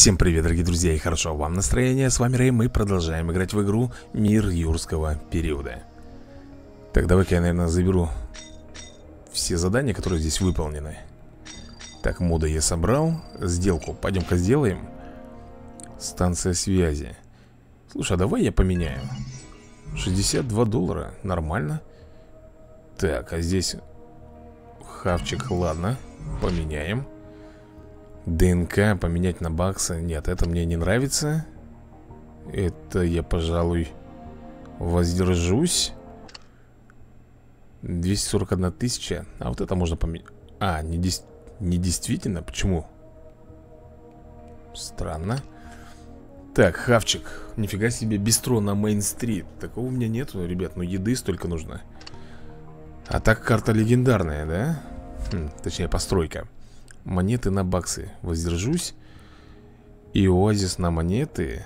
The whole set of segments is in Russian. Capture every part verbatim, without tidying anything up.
Всем привет, дорогие друзья, и хорошо вам настроение. С вами Рэй, мы продолжаем играть в игру Мир Юрского периода. Так, давай-ка я, наверное, заберу все задания, которые здесь выполнены. Так, моды я собрал. Сделку пойдем-ка сделаем. Станция связи. Слушай, а давай я поменяю. шестьдесят два доллара, нормально. Так, а здесь хавчик, ладно, поменяем. ДНК поменять на баксы. Нет, это мне не нравится. Это я, пожалуй, воздержусь. Двести сорок одна тысяча. А вот это можно поменять. А, не, дес... не действительно? Почему? Странно. Так, хавчик. Нифига себе, бистро на Мейн-стрит. Такого у меня нету, ребят. Ну, еды столько нужно. А так карта легендарная, да? Хм, точнее, постройка. Монеты на баксы. Воздержусь. И оазис на монеты.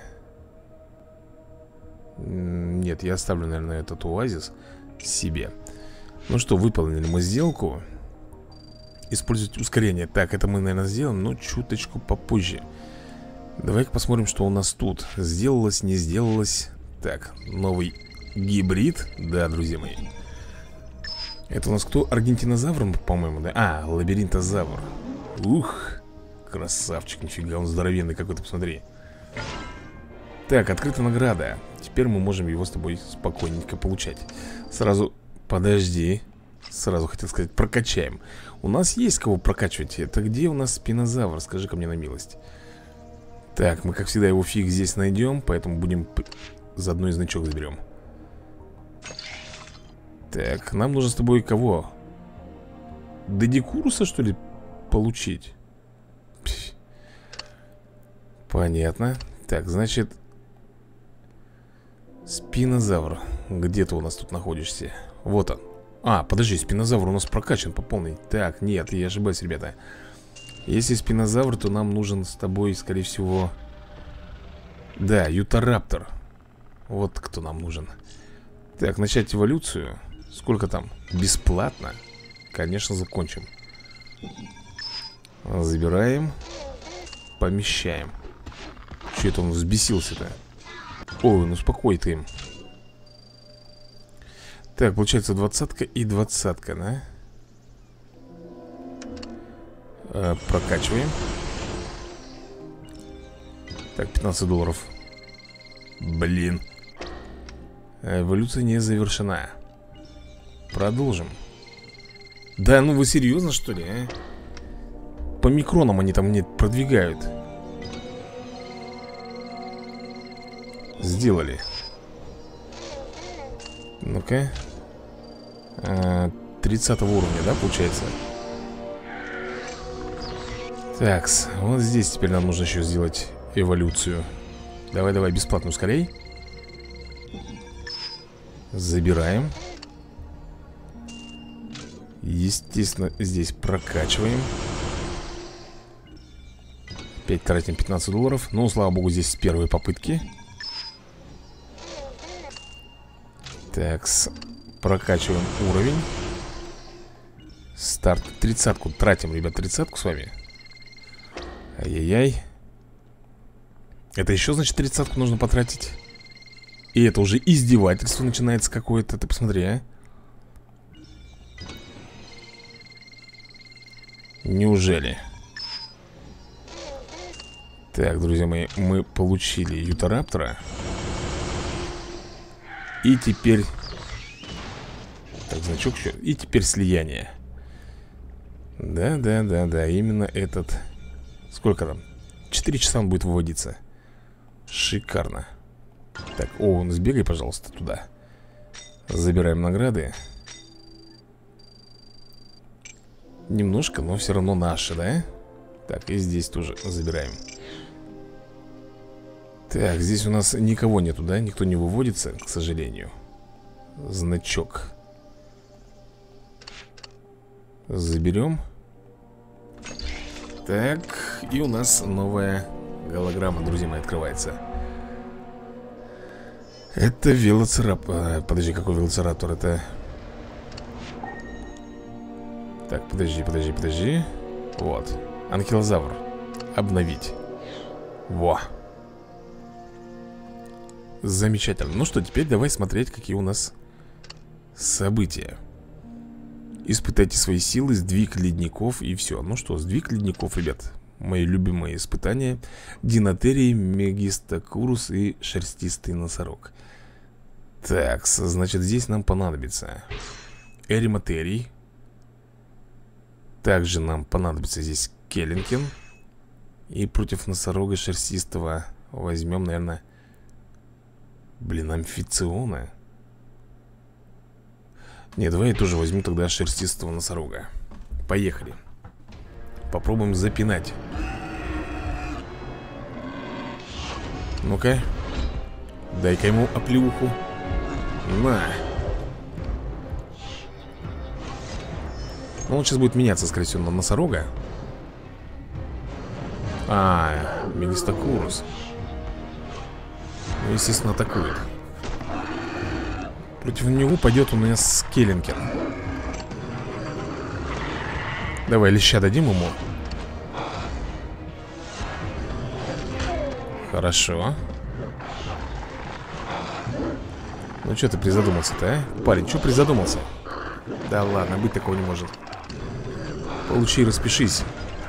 Нет, я оставлю, наверное, этот оазис себе. Ну что, выполнили мы сделку. Использовать ускорение. Так, это мы, наверное, сделаем, но чуточку попозже. Давай-ка посмотрим, что у нас тут. Сделалось, не сделалось. Так, новый гибрид. Да, друзья мои. Это у нас кто? Аргентинозавр, по-моему, да? А, лабиринтозавр. Ух, красавчик, нифига, он здоровенный какой-то, посмотри. Так, открыта награда. Теперь мы можем его с тобой спокойненько получать. Сразу, подожди. Сразу хотел сказать, прокачаем. У нас есть кого прокачивать. Это где у нас спинозавр? Скажи-ка мне на милость. Так, мы, как всегда, его фиг здесь найдем. Поэтому будем заодно и значок заберем. Так, нам нужно с тобой кого? Дедикуруса, что ли, получить? Пфф. Понятно. Так, значит, спинозавр. Где ты у нас тут находишься? Вот он. А, подожди, спинозавр у нас прокачан по полной. Так, нет, я ошибаюсь, ребята. Если спинозавр, то нам нужен с тобой, скорее всего... Да, ютараптор. Вот кто нам нужен. Так, начать эволюцию. Сколько там? Бесплатно? Конечно, закончим. Забираем. Помещаем. Че это он взбесился-то? Ой, ну успокой ты им. Так, получается двадцатка и двадцатка, да? А, прокачиваем. Так, пятнадцать долларов. Блин. Эволюция не завершена. Продолжим. Да, ну вы серьезно, что ли, а? По микронам они там мне продвигают. Сделали. Ну-ка. тридцатого уровня, да, получается? Такс, вот здесь теперь нам нужно еще сделать эволюцию. Давай-давай, бесплатно ускорей. Забираем. Естественно, здесь прокачиваем. Опять тратим пятнадцать долларов. Ну, слава богу, здесь с первой попытки. Так, прокачиваем уровень. Старт. Тридцатку тратим, ребят, тридцатку с вами. Ай-яй-яй. Это еще, значит, тридцатку нужно потратить. И это уже издевательство начинается какое-то. Ты посмотри, а. Неужели? Так, друзья мои, мы получили ютараптора. И теперь... Так, значок еще. И теперь слияние. Да-да-да-да, именно этот... Сколько там? четыре часа он будет выводиться. Шикарно. Так, о, он сбегай, пожалуйста, туда. Забираем награды. Немножко, но все равно наши, да? Так, и здесь тоже забираем. Так, здесь у нас никого нету, да? Никто не выводится, к сожалению. Значок. Заберем. Так, и у нас новая голограмма, друзья мои, открывается. Это велоцираптор. Подожди, какой велоцираптор? Это... Так, подожди, подожди, подожди. Вот, анкилозавр. Обновить. Во. Замечательно. Ну что, теперь давай смотреть, какие у нас события. Испытайте свои силы, сдвиг ледников и все. Ну что, сдвиг ледников, ребят. Мои любимые испытания. Динотерий, Мегистокурус и шерстистый носорог. Так, значит, здесь нам понадобится Эриматерий. Также нам понадобится здесь Келлинкен. И против носорога шерстистого возьмем, наверное, блин, амфициона. Не, давай я тоже возьму тогда шерстистого носорога. Поехали. Попробуем запинать. Ну-ка. Дай-ка ему оплеуху. На. Ну, он сейчас будет меняться, скорее всего, на носорога. А, Мегистокурус. Ну, естественно, атакует. Против него пойдет у меня Келлинкен. Давай леща дадим ему. Хорошо. Ну что ты призадумался-то, а? Парень, что призадумался? Да ладно, быть такого не может. Получи и распишись.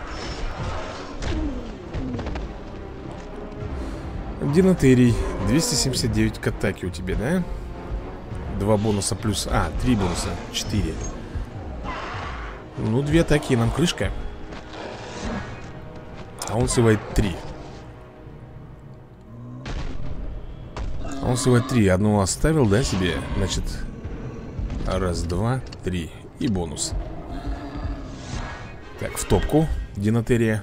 Динотерий. двести семьдесят девять к атаке у тебя, да? Два бонуса плюс... А, три бонуса. Четыре. Ну, две атаки, и нам крышка. А он сливает три. А он сливает три. Одну оставил, да, себе? Значит, раз, два, три. И бонус. Так, в топку Динотерия.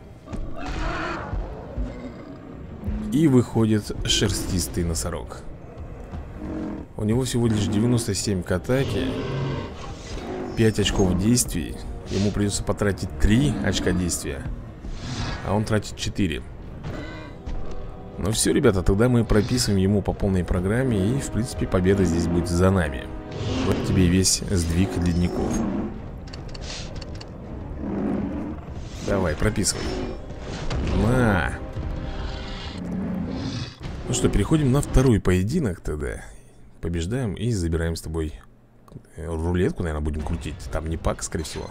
И выходит шерстистый носорог. У него всего лишь девяносто семь к атаке, пять очков действий. Ему придется потратить три очка действия, а он тратит четыре. Ну все, ребята, тогда мы прописываем ему по полной программе. И, в принципе, победа здесь будет за нами. Вот тебе весь сдвиг ледников. Давай, прописывай. На. Ну что, переходим на второй поединок тогда. Побеждаем и забираем с тобой рулетку, наверное, будем крутить. Там не пак, скорее всего.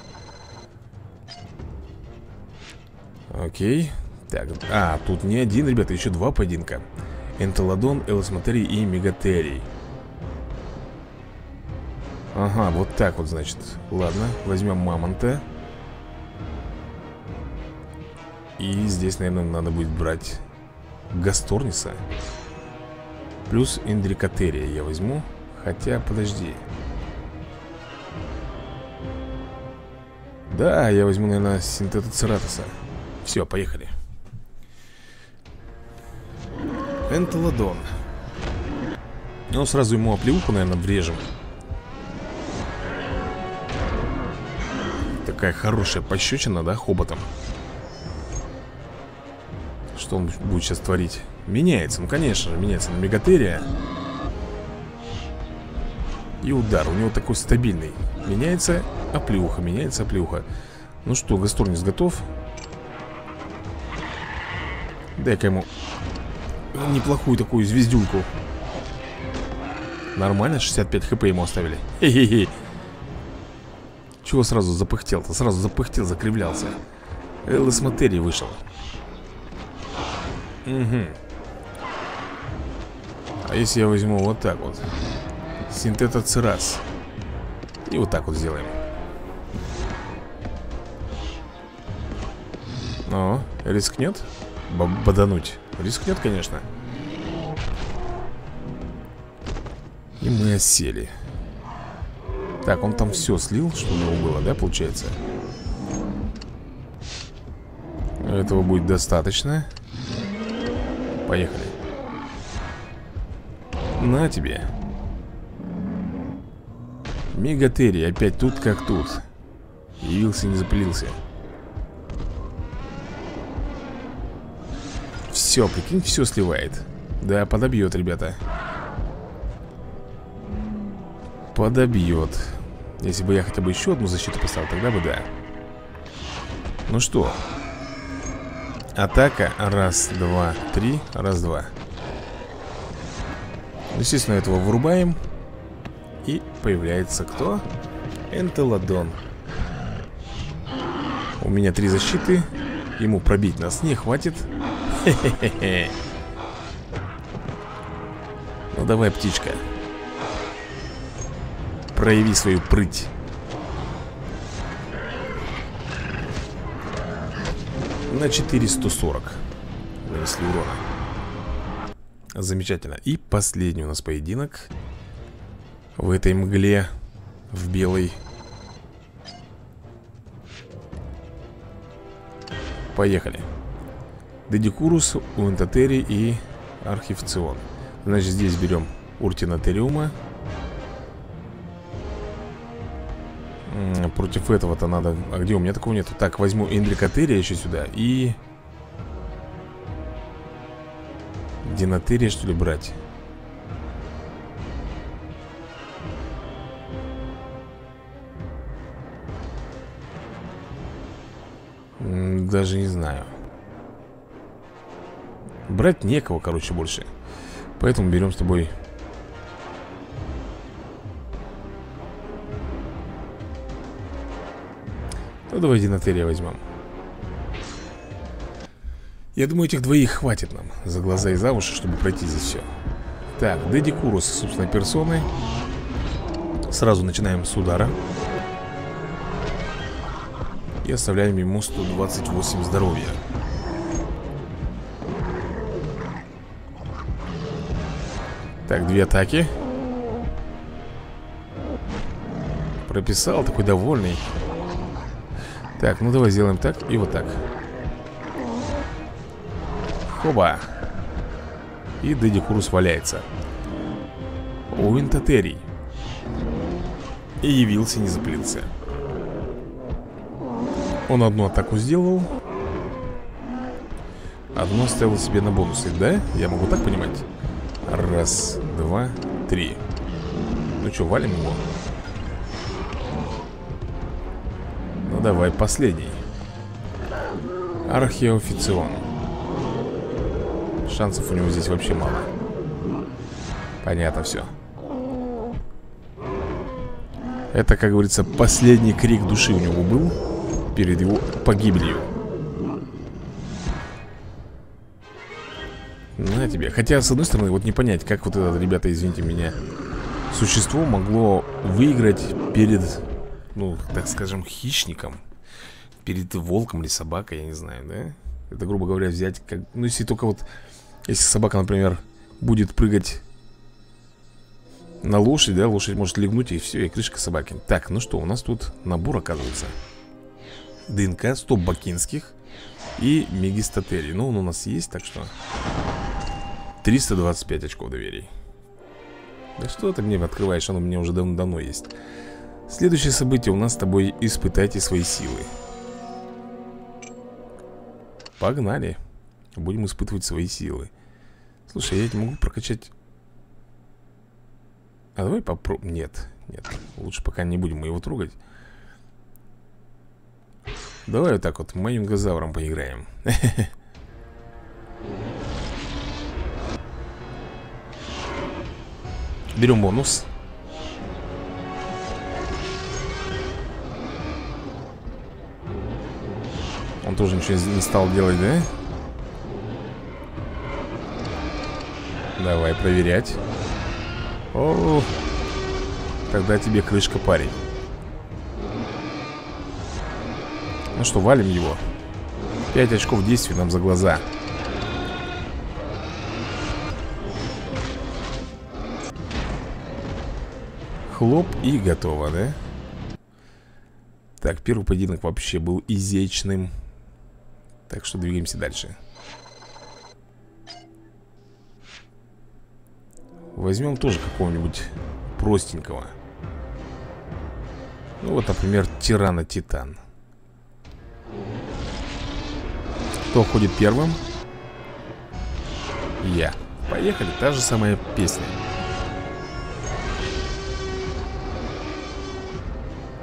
Окей. Так, а, тут не один, ребята, еще два поединка. Энтелодон, Элосматерий и Мегатерий. Ага, вот так вот, значит. Ладно, возьмем Мамонта. И здесь, наверное, надо будет брать Гасторниса. Плюс Индрикатерия я возьму. Хотя, подожди. Да, я возьму, наверное, Синтетоцератоса. Все, поехали. Энтелодон. Ну, сразу ему оплеуху, наверное, врежем. Такая хорошая пощечина, да, хоботом. Что он будет сейчас творить? Меняется, ну конечно же, меняется на Мегатерия. И удар, у него такой стабильный. Меняется оплеуха, меняется оплеуха. Ну что, Гасторнис готов? Дай-ка ему неплохую такую звездюльку. Нормально, шестьдесят пять хп ему оставили. Хе-хе-хе. Чего сразу запыхтел-то? Сразу запыхтел, закривлялся. Элосматерий вышел. Угу. А если я возьму вот так вот Синтетоцерас и вот так вот сделаем. О, рискнет бодануть? Рискнет, конечно. И мы осели. Так, он там все слил, что у него было, да, получается? Этого будет достаточно. Поехали. На тебе. Мегатерий опять тут как тут. Явился, не запылился. Все, прикинь, все сливает. Да, подобьет, ребята. Подобьет. Если бы я хотя бы еще одну защиту поставил, тогда бы да. Ну что, Атака. Раз, два, три. Раз, два. Естественно, этого вырубаем. И появляется кто? Энтелодон. У меня три защиты. Ему пробить нас не хватит. Хе-хе-хе. Ну давай, птичка, прояви свою прыть. На четыреста сорок нанесли урона. Замечательно. И последний у нас поединок в этой мгле, в белой. Поехали. Дедикурус, Уинтатери и Архивцион. Значит, здесь берем Уртинатериума. Против этого-то надо... А где у меня такого нету? Так, возьму Эндрикотерия еще сюда. И... Динотерия, что ли, брать? Даже не знаю. Брать некого, короче, больше. Поэтому берем с тобой... Ну, давай Динотерия возьмем. Я думаю, этих двоих хватит нам за глаза и за уши, чтобы пройти здесь все. Так, Дедикурус, собственно, персоной. Сразу начинаем с удара. И оставляем ему сто двадцать восемь здоровья. Так, две атаки. Прописал, такой довольный. Так, ну давай сделаем так и вот так. Хоба. И Дедикурус валяется. Уинтатерий. И явился, не запылился. Он одну атаку сделал. Одну оставил себе на бонусы, да? Я могу так понимать? Раз, два, три. Ну что, валим его? Ну давай, последний. Архиофицион. Шансов у него здесь вообще мало. Понятно все. Это, как говорится, последний крик души у него был перед его погибелью. На тебе. Хотя, с одной стороны, вот не понять, как вот это, ребята, извините меня, существо могло выиграть перед, ну, так скажем, хищником. Перед волком или собакой, я не знаю, да? Это, грубо говоря, взять как... Ну, если только вот... Если собака, например, будет прыгать на лошадь, да, лошадь может легнуть, и все, и крышка собаки. Так, ну что, у нас тут набор, оказывается. ДНК сто бакинских и Мегистатерий. Ну, он у нас есть, так что триста двадцать пять очков доверий. Да что ты мне открываешь, оно у меня уже давно-давно есть. Следующее событие у нас с тобой: испытайте свои силы. Погнали. Будем испытывать свои силы. Слушай, я не могу прокачать. А давай попробуем. Нет, нет, лучше пока не будем мы его трогать. Давай вот так вот моим газавром поиграем. Берем бонус. Он тоже ничего не стал делать, да? Давай проверять. О, тогда тебе крышка, парень. Ну что, валим его. пять очков действий нам за глаза. Хлоп, и готово, да? Так, первый поединок вообще был изящным. Так что двигаемся дальше. Возьмем тоже какого-нибудь простенького. Ну вот, например, Тирана Титан. Кто ходит первым? Я. Поехали, та же самая песня.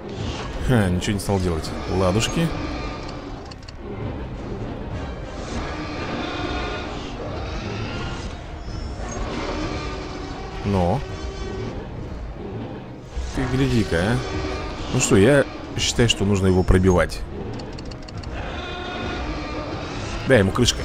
Ха, ничего не стал делать. Ладушки. Но ты гляди-ка, а. Ну что, я считаю, что нужно его пробивать. Да, ему крышка.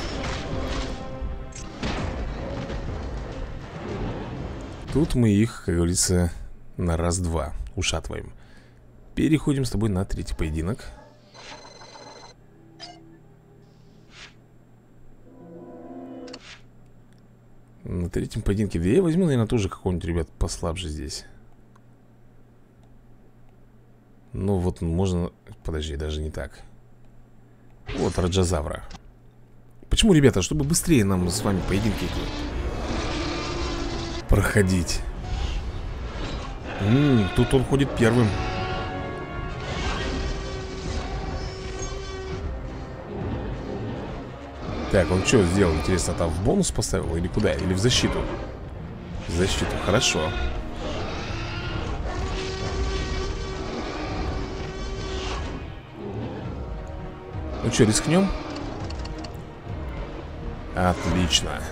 Тут мы их, как говорится, на раз-два ушатываем. Переходим с тобой на третий поединок. На третьем поединке. Да я возьму, наверное, тоже какого-нибудь, ребят, послабже здесь. Ну вот можно... Подожди, даже не так. Вот Раджазавра. Почему, ребята? Чтобы быстрее нам с вами поединки эти проходить. М-м, тут он ходит первым. Так, он что сделал? Интересно, там в бонус поставил или куда? Или в защиту? В защиту, хорошо. Ну что, рискнем? Отлично.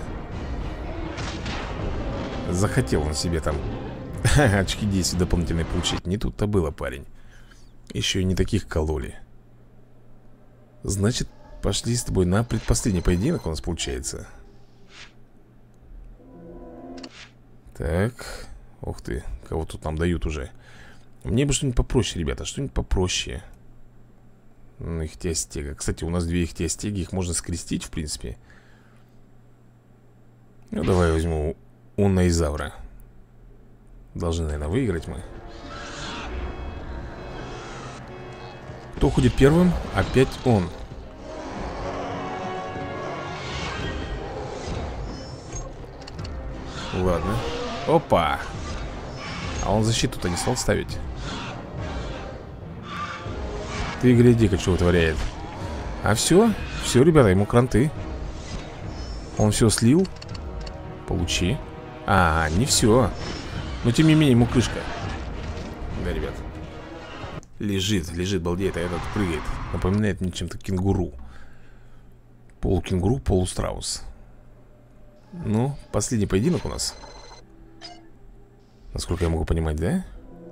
Захотел он себе там очки десять дополнительные получить. Не тут-то было, парень. Еще и не таких кололи. Значит, пошли с тобой на предпоследний поединок у нас получается. Так. Ух ты, кого тут нам дают уже. Мне бы что-нибудь попроще, ребята. Что-нибудь попроще. Ну, ихтиостега. Кстати, у нас две ихтиостеги. Их можно скрестить, в принципе. Ну, давай возьму Уннайзавра. Должны, наверное, выиграть мы. Кто ходит первым? Опять он. Ладно. Опа. А он защиту-то не стал ставить. Ты гляди-ка, что вытворяет. А все, все, ребята, ему кранты. Он все слил. Получи. А, не все. Но тем не менее ему крышка. Да, ребят. Лежит, лежит, балдеет, а этот прыгает. Напоминает мне чем-то кенгуру. Полукенгуру, полустраус. Ну, последний поединок у нас. Насколько я могу понимать, да?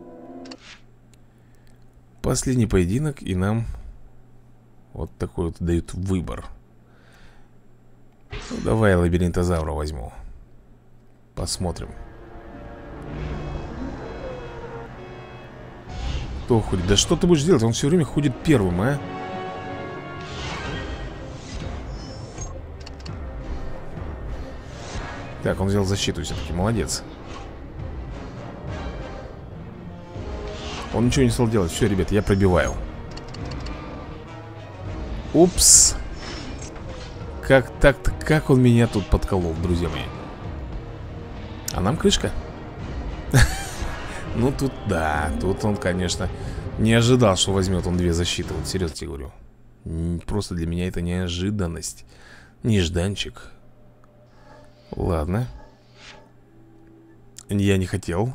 Последний поединок, и нам вот такой вот дают выбор. Ну, давай я лабиринтозавра возьму. Посмотрим. Кто ходит? Да что ты будешь делать? Он все время ходит первым, а? Так, он взял защиту все-таки, молодец. Он ничего не стал делать. Все, ребят, я пробиваю. Упс. Как так-то, как он меня тут подколол, друзья мои. А нам крышка. Ну тут, да, тут он, конечно, не ожидал, что возьмет он две защиты. Вот серьезно тебе говорю. Просто для меня это неожиданность. Нежданчик. Ладно. Я не хотел,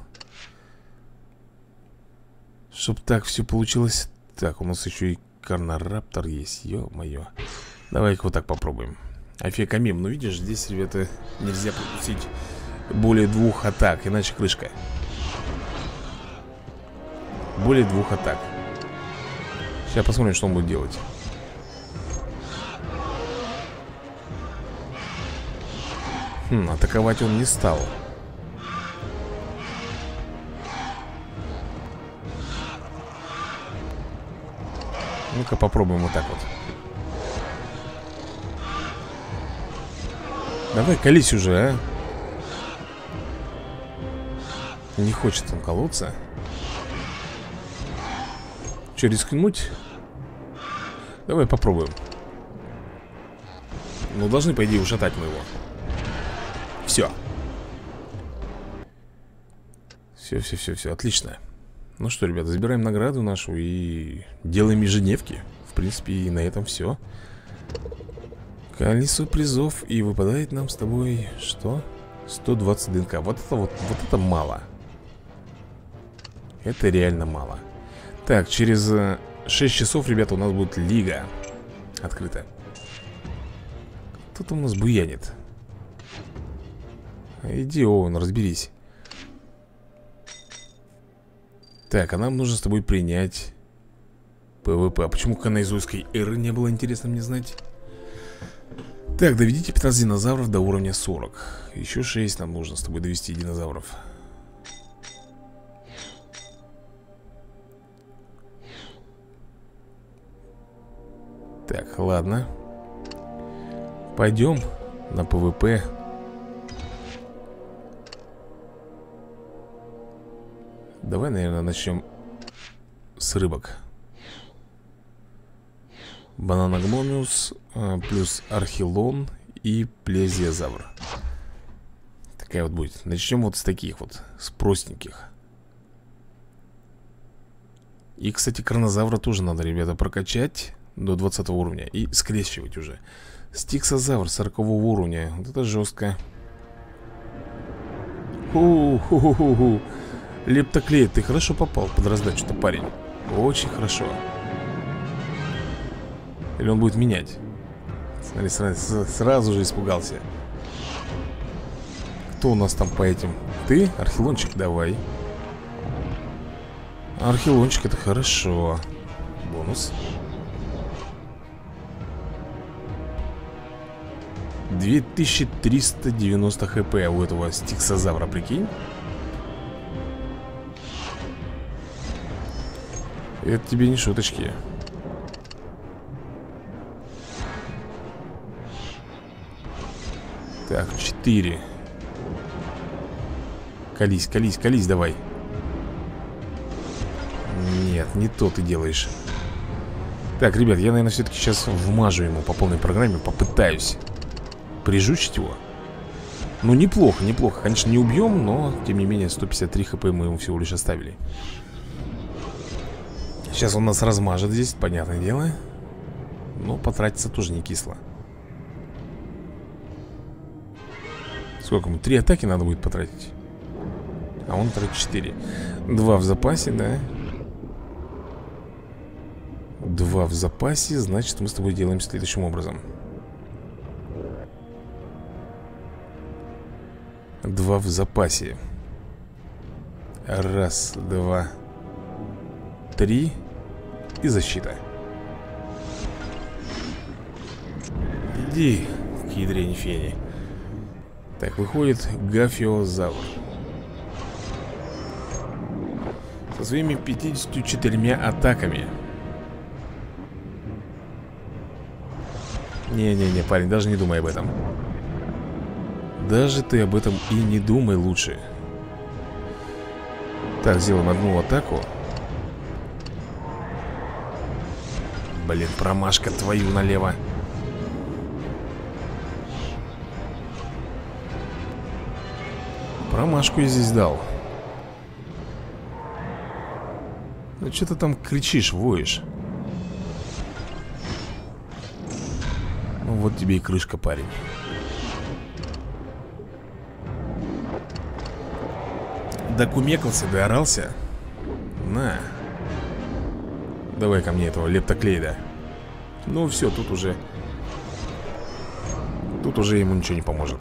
чтоб так все получилось. Так, у нас еще и Карнораптор есть. Ё-моё. Давай-ка вот так попробуем. Афекамим, ну видишь, здесь, ребята, нельзя пропустить более двух атак, иначе крышка. Более двух атак. Сейчас посмотрим, что он будет делать. Хм, атаковать он не стал. Ну-ка попробуем вот так вот. Давай, колись уже, а. Не хочет он колоться. Че, рискнуть? Давай попробуем. Ну, должны, по идее, ушатать мы его. Все. Все, все, все, все, отлично. Ну что, ребята, забираем награду нашу и делаем ежедневки. В принципе, и на этом все. Колесо призов. И выпадает нам с тобой что? сто двадцать ДНК. Вот это вот, вот это мало. Это реально мало. Так, через шесть часов, ребята, у нас будет лига открыта. Кто-то у нас буянит. Иди, Оуэн, разберись. Так, а нам нужно с тобой принять ПВП. А почему канаизойской эры не было, интересно мне знать. Так, доведите пятнадцать динозавров до уровня сорок. Еще шесть нам нужно с тобой довести динозавров. Так, ладно. Пойдем на ПВП. Давай, наверное, начнем с рыбок. Бананогномиус плюс архилон и плезиозавр. Такая вот будет. Начнем вот с таких вот, с простеньких. И, кстати, кронозавра тоже надо, ребята, прокачать до двадцатого уровня и скрещивать уже. Стиксозавр сорокового уровня. Вот это жестко. Ху-ху-ху-ху. Лептоклей, ты хорошо попал под раздачу-то, парень. Очень хорошо. Или он будет менять? Смотри, сразу, сразу же испугался. Кто у нас там по этим? Ты? Архилончик, давай. Архилончик, это хорошо. Бонус. две тысячи триста девяносто хп у этого стиксозавра, прикинь. Это тебе не шуточки. Так, четыре. Колись, колись, колись, давай. Нет, не то ты делаешь. Так, ребят, я, наверное, все-таки сейчас вмажу ему по полной программе. Попытаюсь прижучить его. Ну, неплохо, неплохо. Конечно, не убьем, но, тем не менее, сто пятьдесят три хп мы ему всего лишь оставили. Сейчас он нас размажет здесь, понятное дело. Но потратиться тоже не кисло. Сколько ему? Три атаки надо будет потратить. А он тратит четыре. Два в запасе, да? Два в запасе. Значит, мы с тобой делаем следующим образом. Два в запасе. Раз, два, три. И защита. Иди к ядрене фени. Так, выходит Гафиозавр со своими пятьюдесятью четырьмя атаками. Не-не-не, парень, даже не думай об этом. Даже ты об этом и не думай лучше. Так, сделаем одну атаку. Блин, промашка твою налево. Промашку я здесь дал. Ну что ты там кричишь, воешь? Ну вот тебе и крышка, парень. Докумекался, доорался. На. Давай ко мне этого лептоклейда. Ну все, тут уже Тут уже ему ничего не поможет.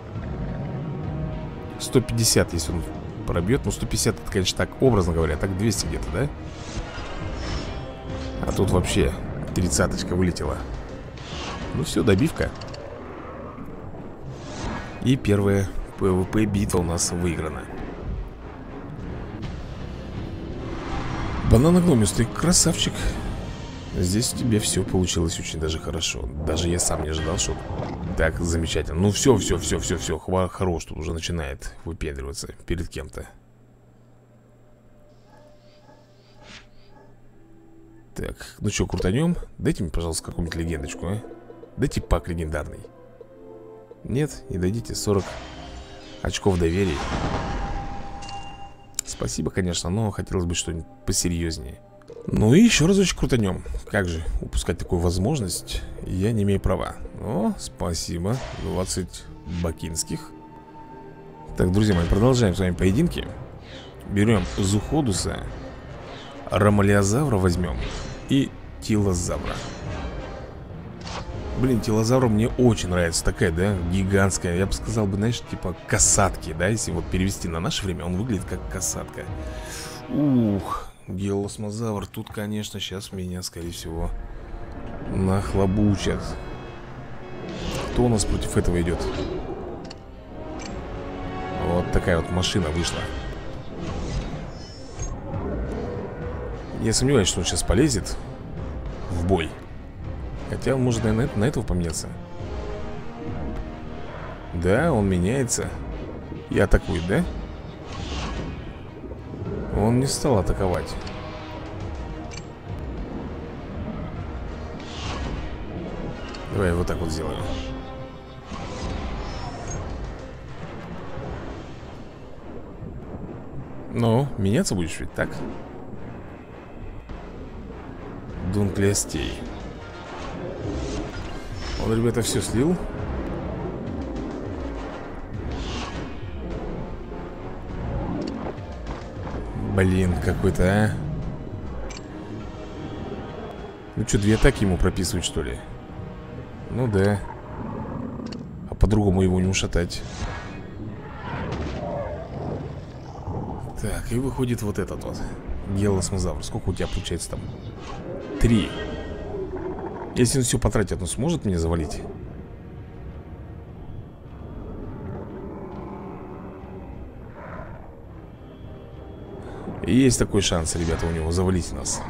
Сто пятьдесят, если он пробьет. Ну сто пятьдесят, это, конечно, так, образно говоря. Так двести где-то, да? А тут вообще тридцаточка вылетела. Ну все, добивка. И первая ПВП битва у нас выиграна. Бананогномиус, ты красавчик. Здесь у тебя все получилось очень даже хорошо. Даже я сам не ожидал, что так замечательно. Ну все, все, все, все, все. Хорош, тут уже начинает выпендриваться перед кем-то. Так, ну что, крутанем? Дайте мне, пожалуйста, какую-нибудь легендочку, а? Дайте пак легендарный. Нет, не дадите. Сорок очков доверия. Спасибо, конечно, но хотелось бы что-нибудь посерьезнее. Ну и еще разочек крутанем. Как же упускать такую возможность? Я не имею права. О, спасибо. двадцать бакинских. Так, друзья мои, продолжаем с вами поединки. Берем Зуходуса, Ромалиозавра возьмем и Тилозавра. Блин, телозавр мне очень нравится. Такая, да, гигантская. Я бы сказал бы, знаешь, типа касатки, да. Если вот перевести на наше время, он выглядит как касатка. Ух, гелосмозавр. Тут, конечно, сейчас меня, скорее всего, нахлобучат. Кто у нас против этого идет? Вот такая вот машина вышла. Я сомневаюсь, что он сейчас полезет в бой. Хотя он может, наверное, на этого поменяться. Да, он меняется. И атакует, да? Он не стал атаковать. Давай я вот так вот сделаю. Ну, меняться будешь ведь, так? Дунклястей. Он, ребята, все слил. Блин, какой-то, а. Ну что, две атаки ему прописывать, что ли? Ну да. А по-другому его не ушатать. Так, и выходит вот этот вот гелосмозавр. Сколько у тебя получается там? Три. Если он все потратит, он сможет меня завалить? Есть такой шанс, ребята, у него завалить нас.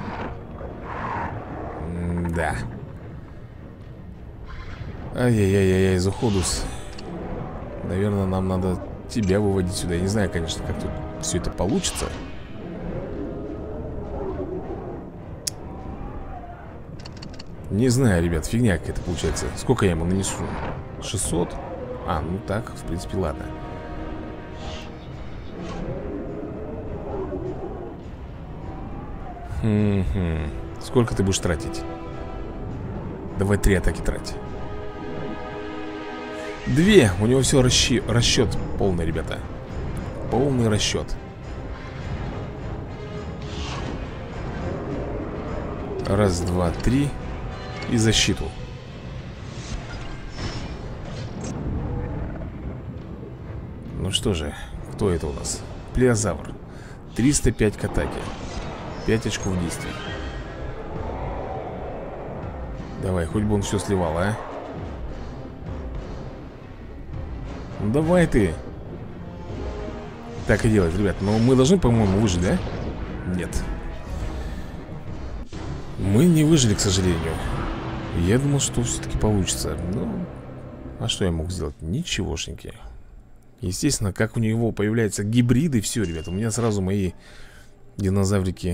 М-да. Ай-яй-яй-яй, Зуходус. Наверное, нам надо тебя выводить сюда. Я не знаю, конечно, как тут все это получится. Не знаю, ребят, фигня какая-то получается. Сколько я ему нанесу? шестьсот? А, ну так, в принципе, ладно. Хм-хм. Сколько ты будешь тратить? Давай три атаки трать. Две. У него все расчи... расчет полный, ребята. Полный расчет. Раз, два, три. И защиту. Ну что же, кто это у нас? Плеозавр. триста пять к атаке. пять очков действий. Давай, хоть бы он все сливал, а. Ну давай ты. Так и делать, ребят. Но мы должны, по-моему, выжить, да? Нет. Мы не выжили, к сожалению. Я думал, что все-таки получится. Ну, а что я мог сделать? Ничегошеньки. Естественно, как у него появляются гибриды, все, ребят, у меня сразу мои динозаврики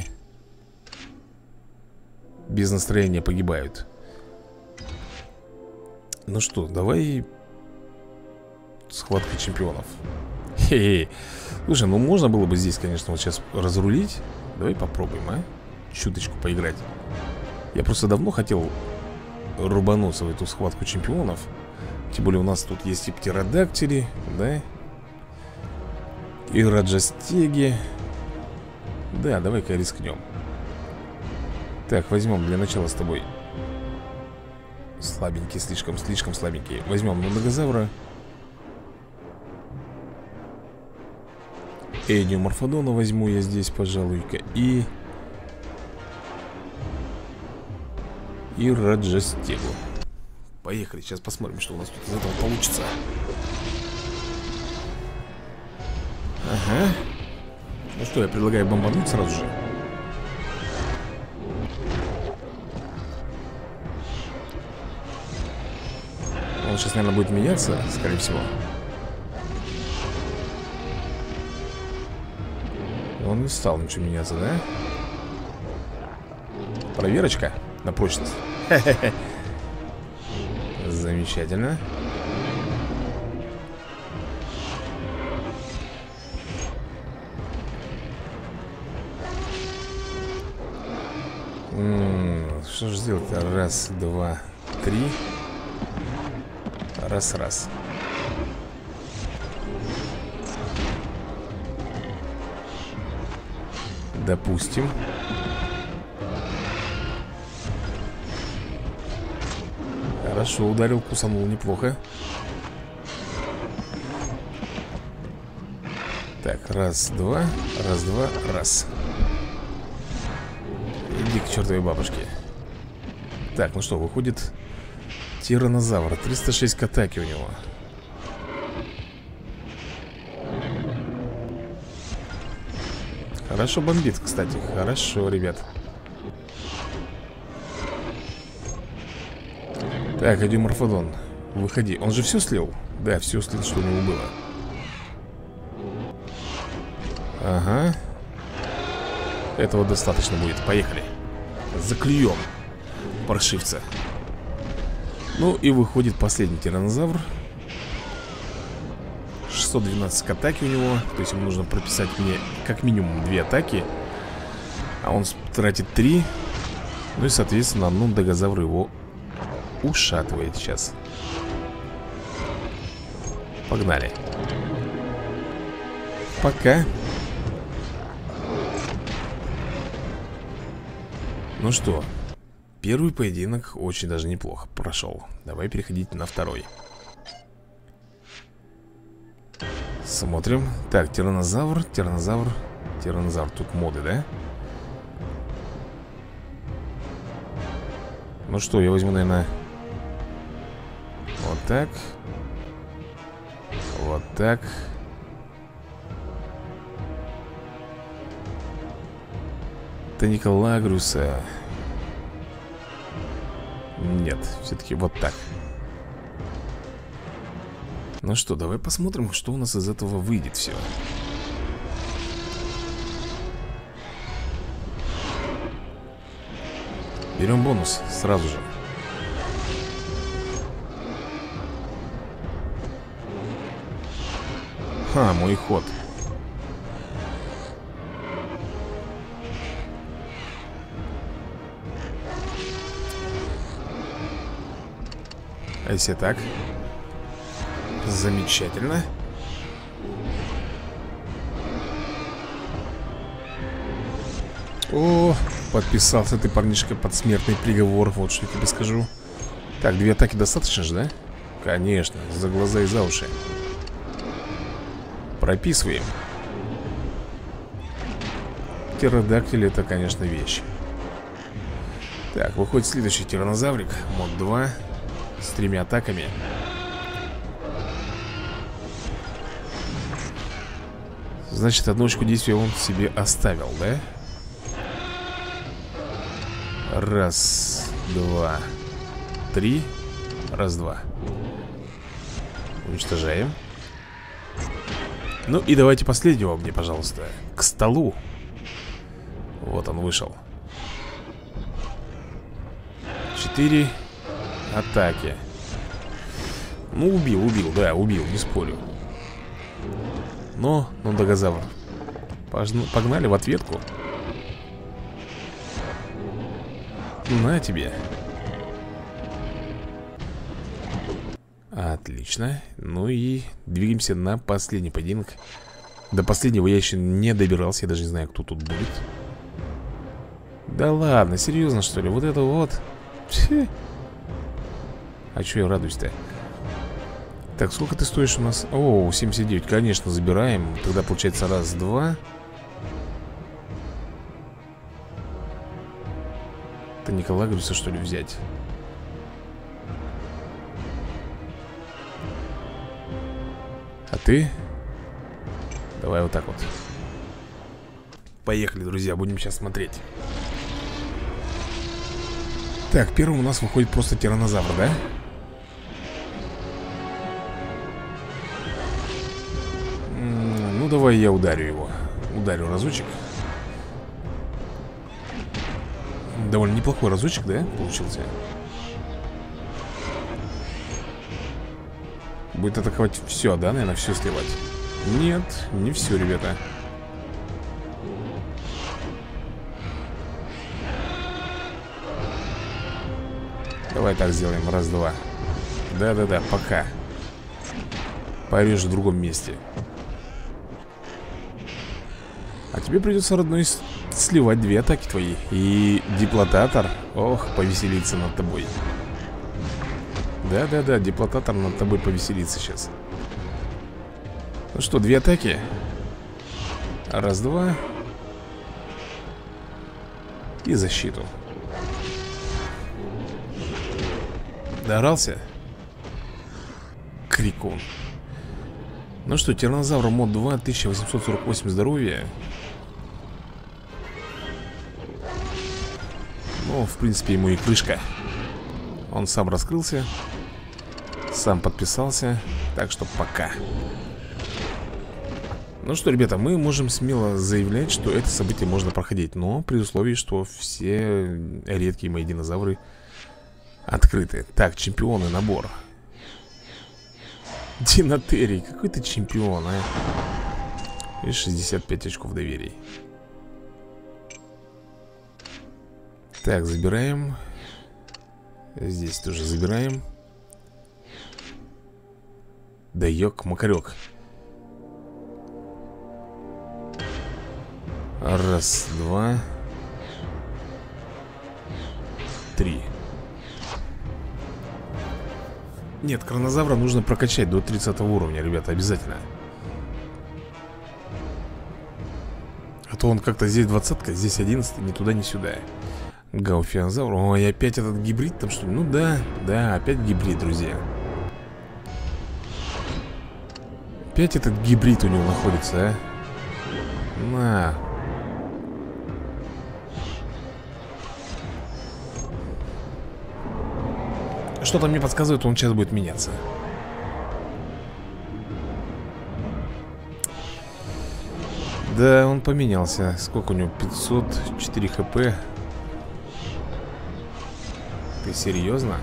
без настроения погибают. Ну что, давай схватка чемпионов. Хе-хе. Слушай, ну можно было бы здесь, конечно, вот сейчас разрулить. Давай попробуем, а? Чуточку поиграть. Я просто давно хотел рубануться в эту схватку чемпионов. Тем более у нас тут есть и птеродактили, да? И раджастеги. Да, давай-ка рискнем. Так, возьмем для начала с тобой. Слабенький, слишком, слишком слабенький. Возьмем Многозавра. Эдиоморфодона возьму я здесь, пожалуй-ка. И... И Раджастегу. Поехали, сейчас посмотрим, что у нас тут из этого получится. Ага. Ну что, я предлагаю бомбануть сразу же. Он сейчас, наверное, будет меняться, скорее всего. Он не стал ничего меняться, да? Проверочка на прочность. Замечательно. М-м, что же сделать? Раз, два, три. Раз, раз. Допустим. Хорошо, ударил, кусанул неплохо. Так, раз, два, раз, два, раз. Иди к чертовой бабушке. Так, ну что, выходит тираннозавр. триста шесть к атаке у него. Хорошо бомбит, кстати. Хорошо, ребят. Так, иди, Морфодон. Выходи. Он же все слил? Да, все слил, что у него было. Ага. Этого достаточно будет. Поехали. Заклюем паршивца. Ну и выходит последний тираннозавр. шестьсот двенадцать к атаке у него. То есть ему нужно прописать мне как минимум две атаки. А он тратит три. Ну и соответственно нундагозавр его ушатывает сейчас. Погнали. Пока. Ну что, первый поединок очень даже неплохо прошел. Давай переходить на второй. Смотрим. Так, тираннозавр, тираннозавр, тираннозавр. Тут моды, да? Ну что, я возьму, наверное, вот так. Вот так. Таниколагруса. Нет, все-таки вот так. Ну что, давай посмотрим, что у нас из этого выйдет все. Берем бонус сразу же. Ха, мой ход. А если так? Замечательно. О, подписался ты, парнишка, под смертный приговор. Вот что я тебе скажу. Так, две атаки достаточно же, да? Конечно, за глаза и за уши. Прописываем. Птеродактиль — это, конечно, вещь. Так, выходит следующий тираннозаврик. Мод два. С тремя атаками. Значит, одну очку действия он себе оставил, да? Раз, два, три. Раз, два. Уничтожаем. Ну и давайте последнего мне, пожалуйста. К столу. Вот он вышел. Четыре атаки. Ну, убил, убил, да, убил, не спорю. Но, ну, нундагозавр. Погнали в ответку. На тебе. Отлично. Ну и двигаемся на последний поединок. До последнего я еще не добирался. Я даже не знаю, кто тут будет. Да ладно, серьезно, что ли? Вот это вот. Фи. А че я радуюсь-то? Так, сколько ты стоишь у нас? О, семьдесят девять, конечно, забираем. Тогда получается раз, два. Таниколагруса, что ли, взять? А ты? Давай вот так вот. Поехали, друзья, будем сейчас смотреть. Так, первым у нас выходит просто тираннозавр, да? Ну, давай я ударю его. Ударю разочек. Довольно неплохой разочек, да, получился? Будет атаковать все, да, наверное, все сливать. Нет, не все, ребята. Давай так сделаем, раз-два. Да-да-да, пока. Порежу в другом месте. А тебе придется, родной, сливать две атаки твои. И диплотатор, ох, повеселится над тобой. Да-да-да, деплотатор над тобой повеселится сейчас. Ну что, две атаки. Раз-два. И защиту. Доорался? Крикун. Ну что, тираннозавр мод два, тысяча восемьсот сорок восемь здоровья. Ну, в принципе, ему и крышка. Он сам раскрылся, сам подписался. Так что пока. Ну что, ребята, мы можем смело заявлять, что это событие можно проходить. Но при условии, что все редкие мои динозавры открыты. Так, чемпионы, набор. Динотерий, какой ты чемпион, а? И шестьдесят пять очков доверий. Так, забираем. Здесь тоже забираем. Да ёк-макарёк. Раз, два, три. Нет, Кронозавра нужно прокачать до тридцатого уровня, ребята, обязательно. А то он как-то здесь двадцатка, здесь одиннадцатый, ни туда, ни сюда. Гауфиозавр. Ой, опять этот гибрид там, что ли? Ну да, да, опять гибрид, друзья. Опять этот гибрид у него находится, а? На. Что-то мне подсказывает, он сейчас будет меняться. Да, он поменялся. Сколько у него? пятьсот четыре хп. Ты серьезно?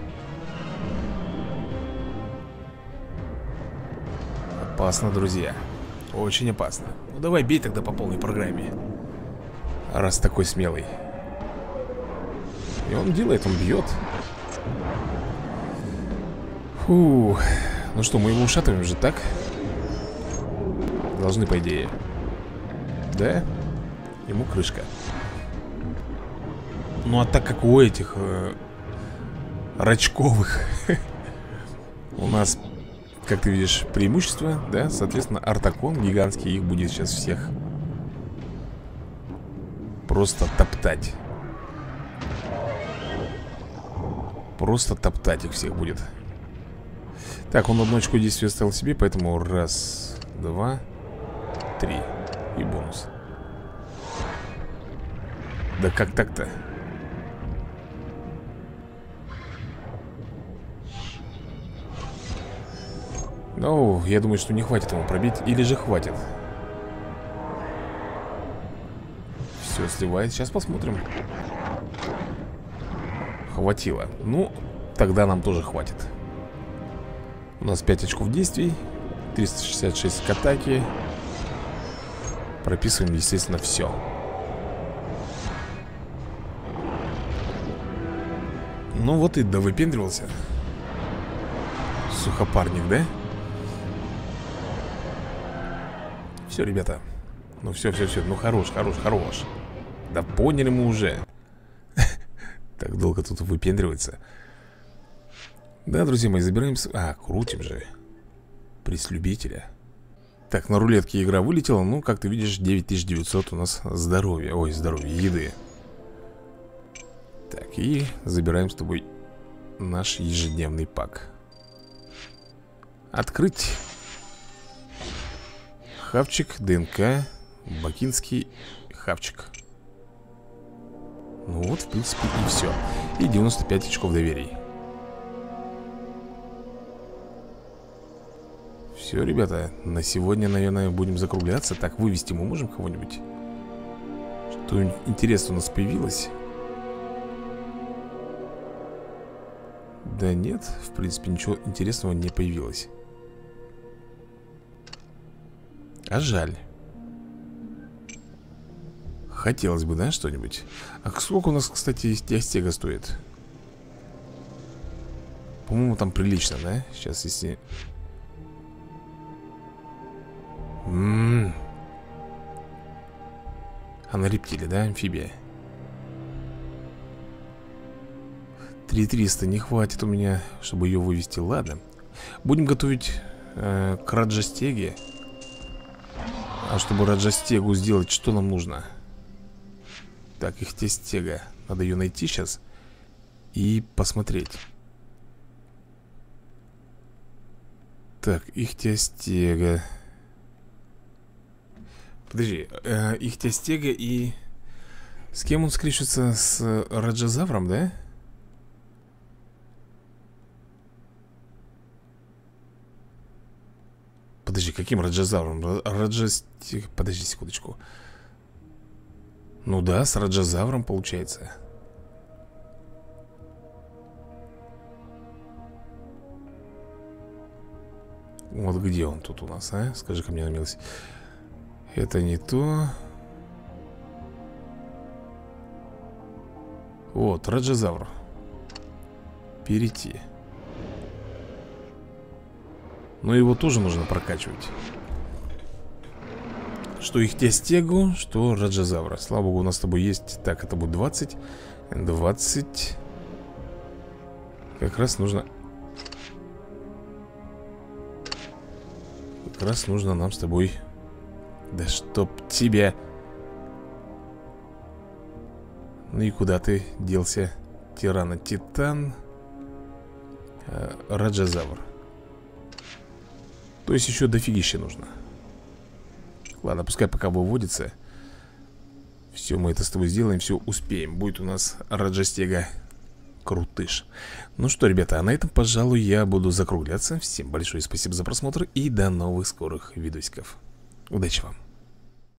Опасно, друзья. Очень опасно. Ну давай бей тогда по полной программе. Раз такой смелый. И он делает, он бьет. Фу. Ну что, мы его ушатываем же, так? Должны, по идее. Да? Ему крышка. Ну а так как у этих э, рачковых у нас, как ты видишь, преимущество, да? Соответственно, Артакон гигантский их будет сейчас всех просто топтать. Просто топтать их всех будет. Так, он одну очку действия оставил себе, поэтому раз, два, три. И бонус. Да как так-то? Ну, я думаю, что не хватит ему пробить. Или же хватит. Все сливает. Сейчас посмотрим. Хватило. Ну, тогда нам тоже хватит. У нас пять очков действий, триста шестьдесят шесть к атаке. Прописываем, естественно, все. Ну вот и довыпендривался. Сухопарник, да? Все, ребята. Ну все, все, все. Ну хорош, хорош, хорош. Да поняли мы уже. Так долго тут выпендривается. Да, друзья мои, забираем... А, крутим же. Приз любителя. Так, на рулетке игра вылетела. Ну, как ты видишь, девять тысяч девятьсот у нас здоровья. Ой, здоровья, еды. Так, и забираем с тобой наш ежедневный пак. Открыть. Хавчик, ДНК, бакинский хавчик. Ну вот, в принципе, и все. И девяносто пять очков доверий. Все, ребята, на сегодня, наверное, будем закругляться. Так, вывести мы можем кого-нибудь? Что интересно у нас появилось? Да нет, в принципе, ничего интересного не появилось. А жаль. Хотелось бы, да, что-нибудь. А сколько у нас, кстати, Стега стоит? По-моему, там прилично, да? Сейчас, если... М-м-м. Она рептилия, да, амфибия? три триста не хватит у меня, чтобы ее вывести. Ладно. Будем готовить э, к Раджастеге. А чтобы Раджастегу сделать, что нам нужно? Так, Ихтиостега. Надо ее найти сейчас и посмотреть. Так, Ихтиостега. Подожди, э, Ихтиостега и... С кем он скрещивается? С Раджазавром, да? Подожди, каким Раджазавром? Раджастег... Подожди секундочку. Ну да, с Раджазавром получается. Вот где он тут у нас, а? Скажи-ка мне на милость. Это не то. Вот, Раджазавр. Перейти. Но его тоже нужно прокачивать. Что Ихтиостегу, что Раджазавра. Слава богу, у нас с тобой есть. Так, это будет двадцать. двадцать. Как раз нужно... Как раз нужно нам с тобой... Да чтоб тебя... Ну и куда ты делся? Тирана Титан, э, Раджазавр. То есть еще дофигища нужно. Ладно, пускай пока выводится. Все, мы это с тобой сделаем, все успеем. Будет у нас Раджастега крутыш. Ну что, ребята, а на этом, пожалуй, я буду закругляться. Всем большое спасибо за просмотр и до новых скорых видосиков. Удачи вам!